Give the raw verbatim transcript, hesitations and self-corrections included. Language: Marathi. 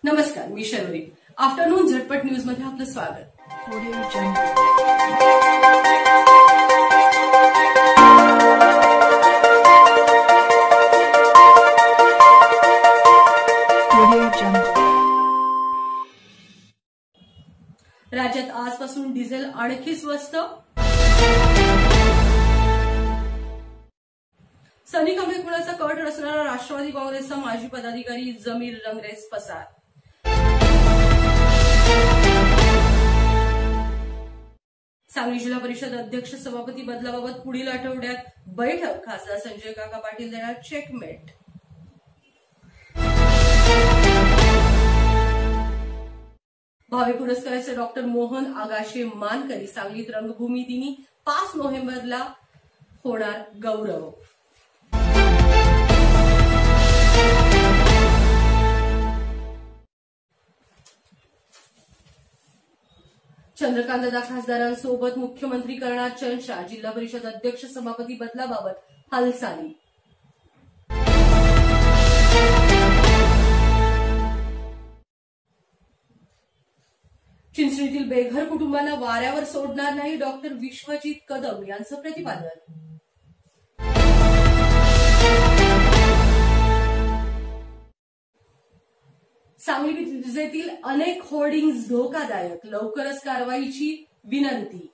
नमस्कार, मी शर्वरी. आफ्टरनून झटपट न्यूज मध्ये आपलं स्वागत. राज्यात आजपासून डिझेल आणखी स्वस्त. सनी कांबळे कुणाचा कट रचणारा राष्ट्रवादी काँग्रेसचा माजी पदाधिकारी जमीर रंगरेज पसार. सांगली जिल्हा परिषद अध्यक्ष सभापती बदलाबाबत पुढील आठवड्यात बैठक. खासदार संजय काका पाटील देणार चेकमेट. भावे पुरस्काराचे डॉक्टर मोहन आगाशे मानकरी. सांगलीत रंगभूमी दिनी पाच नोव्हेंबरला होणार गौरव. चंद्रकांतदादा खासदारांसोबत मुख्यमंत्री करणार चर्चा. जिल्हा परिषद अध्यक्ष सभापती बदलाबाबत हालचाली. चिंचणीतील बेघर कुटुंबांना वाऱ्यावर सोडणार नाही. डॉक्टर विश्वजित कदम यांचं प्रतिपादन. सांगली विजेतील अनेक होर्डिंग्ज धोकादायक. लवकरच कारवाईची विनंती.